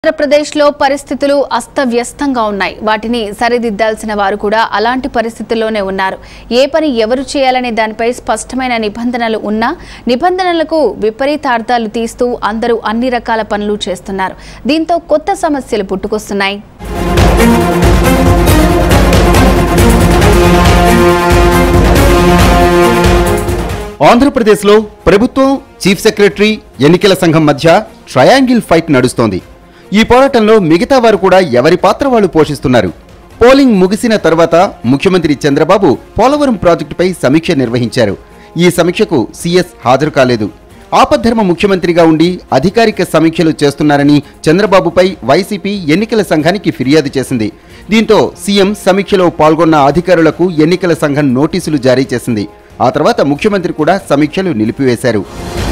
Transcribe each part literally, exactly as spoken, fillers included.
ఆంధ్రప్రదేశ్లో పరిస్థితులు అస్తవ్యస్తంగా ఉన్నాయి. వాటిని సరిదిద్దాల్సిన వారు కూడా అలాంటి పరిస్థితుల్లోనే ఉన్నారు. ఏ పని ఎవరు చేయాలనే దానిపై స్పష్టమైన నిబంధనలు ఉన్నా నిబంధనలకు విపరీతార్థాలు తీస్తూ అందరూ అన్ని రకాల పనులు చేస్తున్నారు. దీంతో కొత్త సమస్యలు పుట్టుకొస్తున్నాయి. ఆంధ్రప్రదేశ్లో ప్రభుత్వం, చీఫ్ సెక్రటరీ, ఎన్నికల సంఘం మధ్య ట్రయాంగిల్ ఫైట్ నడుస్తోంది. ఈ పోరాటంలో మిగతా వారు కూడా ఎవరి పాత్ర వాళ్ళు పోషిస్తున్నారు. పోలింగ్ ముగిసిన తర్వాత ముఖ్యమంత్రి చంద్రబాబు పోలవరం ప్రాజెక్టుపై సమీక్ష నిర్వహించారు. ఈ సమీక్షకు సీఎస్ హాజరు కాలేదు. ఆపద్ధర్మ ముఖ్యమంత్రిగా ఉండి అధికారిక సమీక్షలు చేస్తున్నారని చంద్రబాబుపై వైసీపీ ఎన్నికల సంఘానికి ఫిర్యాదు చేసింది. దీంతో సీఎం సమీక్షలో పాల్గొన్న అధికారులకు ఎన్నికల సంఘం నోటీసులు జారీ చేసింది. ఆ తర్వాత ముఖ్యమంత్రి కూడా సమీక్షలు నిలిపివేశారు.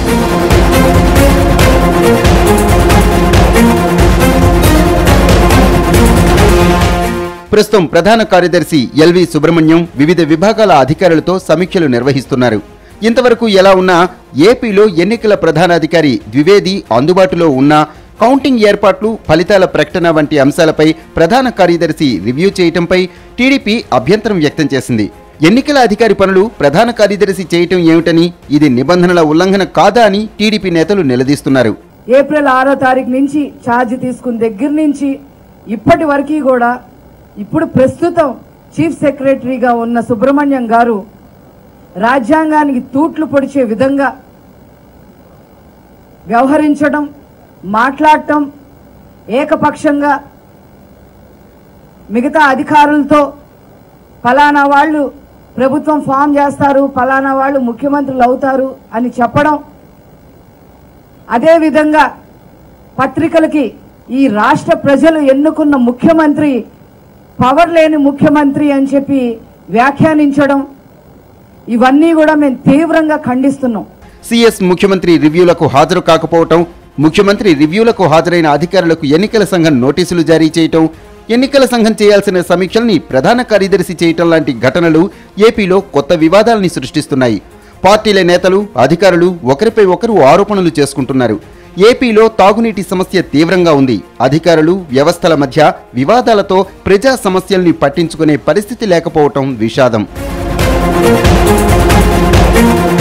ప్రస్తుతం ప్రధాన కార్యదర్శి ఎల్వి సుబ్రహ్మణ్యం వివిధ విభాగాల అధికారులతో సమీక్షలు నిర్వహిస్తున్నారు. ఇంతవరకు ఎలా ఉన్నా ఏపీలో ఎన్నికల ప్రధానాధికారి ద్వివేది అందుబాటులో ఉన్నా కౌంటింగ్ ఏర్పాట్లు, ఫలితాల ప్రకటన వంటి అంశాలపై ప్రధాన కార్యదర్శి రివ్యూ చేయటంపై టీడీపీ అభ్యంతరం వ్యక్తం చేసింది. ఎన్నికల అధికారి పనులు ప్రధాన కార్యదర్శి చేయటం ఏమిటని, ఇది నిబంధనల ఉల్లంఘన కాదా అని టీడీపీ నేతలు నిలదీస్తున్నారు. ఏప్రిల్ ఆరో తారీఖు నుంచి ఛార్జ్ తీసుకున్న దగ్గర నుంచి ఇప్పటి వరకు కూడా ఇప్పుడు ప్రస్తుతం చీఫ్ సెక్రటరీగా ఉన్న సుబ్రహ్మణ్యం గారు రాజ్యాంగానికి తూట్లు పొడిచే విధంగా వ్యవహరించడం, మాట్లాడటం, ఏకపక్షంగా మిగతా అధికారులతో ఫలానా వాళ్ళు ప్రభుత్వం ఫామ్ చేస్తారు, ఫలానా వాళ్ళు ముఖ్యమంత్రులు అవుతారు అని చెప్పడం, అదేవిధంగా పత్రికలకి ఈ రాష్ట్ర ప్రజలు ఎన్నుకున్న ముఖ్యమంత్రి పవర్ లేని ముఖ్యమంత్రి అని చెప్పి వ్యాఖ్యానించడం, ఇవన్నీ కూడా మేము తీవ్రంగా ఖండిస్తున్నాం. సీఎస్ ముఖ్యమంత్రి రివ్యూలకు హాజరు కాకపోవటం, ముఖ్యమంత్రి రివ్యూలకు హాజరైన అధికారులకు ఎన్నికల సంఘం నోటీసులు జారీ చేయటం, ఎన్నికల సంఘం చేయాల్సిన సమీక్షల్ని ప్రధాన కార్యదర్శి చేయటం లాంటి ఘటనలు ఏపీలో కొత్త వివాదాలని సృష్టిస్తున్నాయి. పార్టీల నేతలు, అధికారులు ఒకరిపై ఒకరు ఆరోపణలు చేసుకుంటున్నారు. ఏపీలో తాగునీటి సమస్య తీవ్రంగా ఉంది. అధికారులు, వ్యవస్థల మధ్య వివాదాలతో ప్రజా సమస్యల్ని పట్టించుకునే పరిస్థితి లేకపోవటం విషాదం.